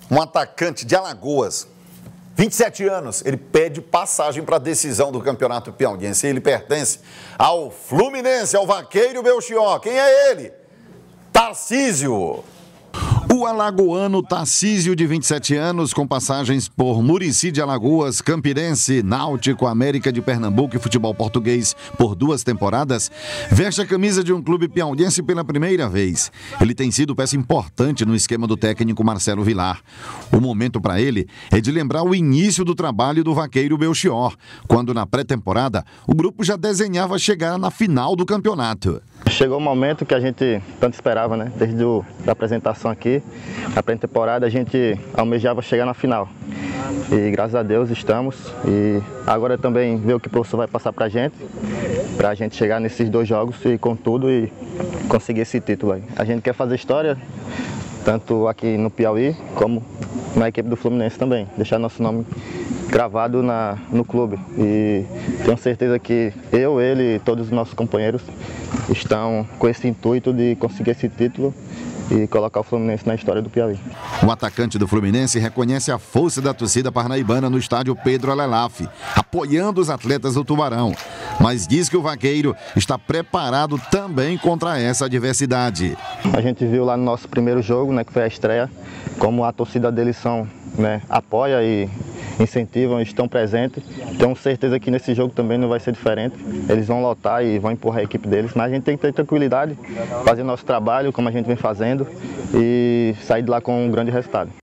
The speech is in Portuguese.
Um atacante de Alagoas, 27 anos, ele pede passagem para a decisão do Campeonato Piauiense. Ele pertence ao Fluminense, ao Vaqueiro Belchior. Quem é ele? Tarcísio. O alagoano Tarcísio, de 27 anos, com passagens por Murici de Alagoas, Campinense, Náutico, América de Pernambuco e futebol português por 2 temporadas, veste a camisa de um clube piauiense pela primeira vez. Ele tem sido peça importante no esquema do técnico Marcelo Vilar. O momento para ele é de lembrar o início do trabalho do Vaqueiro Belchior, quando na pré-temporada o grupo já desenhava chegar na final do campeonato. Chegou o momento que a gente tanto esperava, né? Desde a apresentação aqui, na pré-temporada, a gente almejava chegar na final. E graças a Deus estamos. E agora também ver o que o professor vai passar pra gente chegar nesses 2 jogos e com tudo e conseguir esse título aí. A gente quer fazer história, tanto aqui no Piauí, como na equipe do Fluminense também. Deixar nosso nome gravado no clube. E tenho certeza que eu, ele e todos os nossos companheiros estão com esse intuito de conseguir esse título e colocar o Fluminense na história do Piauí. O atacante do Fluminense reconhece a força da torcida parnaibana no estádio Pedro Alelaf, apoiando os atletas do Tubarão, mas diz que o Vaqueiro está preparado também contra essa adversidade. A gente viu lá no nosso primeiro jogo, né, que foi a estreia, como a torcida deles apoia e incentivam, estão presentes. Tenho certeza que nesse jogo também não vai ser diferente. Eles vão lotar e vão empurrar a equipe deles, mas a gente tem que ter tranquilidade, fazer nosso trabalho como a gente vem fazendo e sair de lá com um grande resultado.